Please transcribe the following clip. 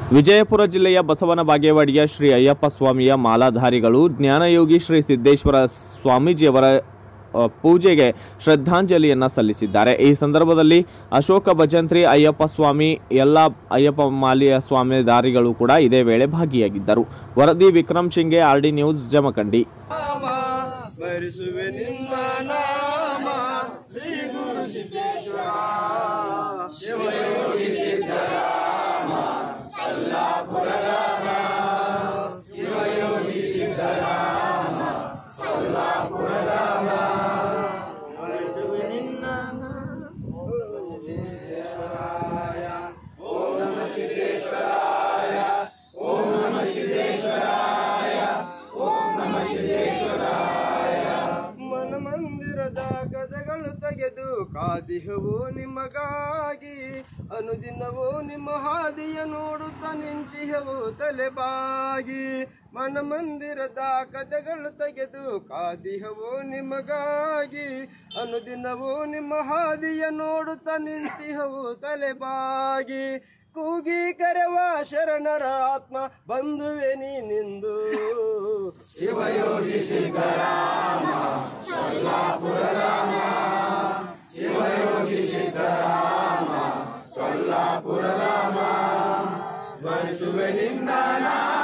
ವಿಜಯಪುರ ಜಿಲ್ಲೆಯ ಬಸವನ ಬಾಗೇವಾಡಿಯ ಶ್ರೀ ಅಯ್ಯಪ್ಪ ಸ್ವಾಮಿಯ ಮಾಲಾಧಾರಿಗಳು ಜ್ಞಾನಯೋಗಿ ಶ್ರೀ ಸಿದ್ದೇಶ್ವರ ಸ್ವಾಮೀಜಿಯವರ ಪೂಜೆಗೆ ಶ್ರದ್ಧಾಂಜಲಿಯನ್ನು ಸಲ್ಲಿಸಿದ್ದಾರೆ। ಈ ಸಂದರ್ಭದಲ್ಲಿ ಅಶೋಕ ಭಜಂತ್ರಿ, ಅಯ್ಯಪ್ಪ ಸ್ವಾಮಿ, ಎಲ್ಲ ಅಯ್ಯಪ್ಪ ಮಾಲೆಯ ಸ್ವಾಮಿದಾರಿಗಳು ಕೂಡ ಇದೇ ವೇಳೆ ಭಾಗಿಯಾಗಿದ್ದರು। ವರದಿ ವಿಕ್ರಮ್ ಶಿಂಗೆ, RD ನ್ಯೂಸ್, ಜಮಖಂಡಿ। ಮಂದಿರದ ಕದಗಳು ತೆಗೆದು ಕಾದಿಹವು ನಿಮಗಾಗಿ, ಅನುದಿನವೂ ನಿಮ್ಮ ಹಾದಿಯ ನೋಡುತ್ತಾ ನಿಂತಿಹವು ತಲೆಬಾಗಿ। ಮನ ಮಂದಿರದ ಕದಗಳು ತೆಗೆದು ಕಾದಿಹವು ನಿಮಗಾಗಿ, ಅನುದಿನವೂ ನಿಮ್ಮ ಹಾದಿಯ ನೋಡುತ್ತಾ ನಿಂತಿಹವು ತಲೆಬಾಗಿ। ಕೂಗಿ ಕರೆವ ಶರಣರ ಆತ್ಮ ಬಂಧುವೆ ನೀನಿಂದು, ಶಿವಯೋಗಿ ಸಿದ್ದರಾಮ ಸೊಲ್ಲಾಪುರಧಾಮ, ಶಿವಯೋಗಿ ಸಿದ್ದರಾಮ ಸೊಲ್ಲಾಪುರಧಾಮ, ಸ್ಮರಿಸುವೆ ನಿನ್ನ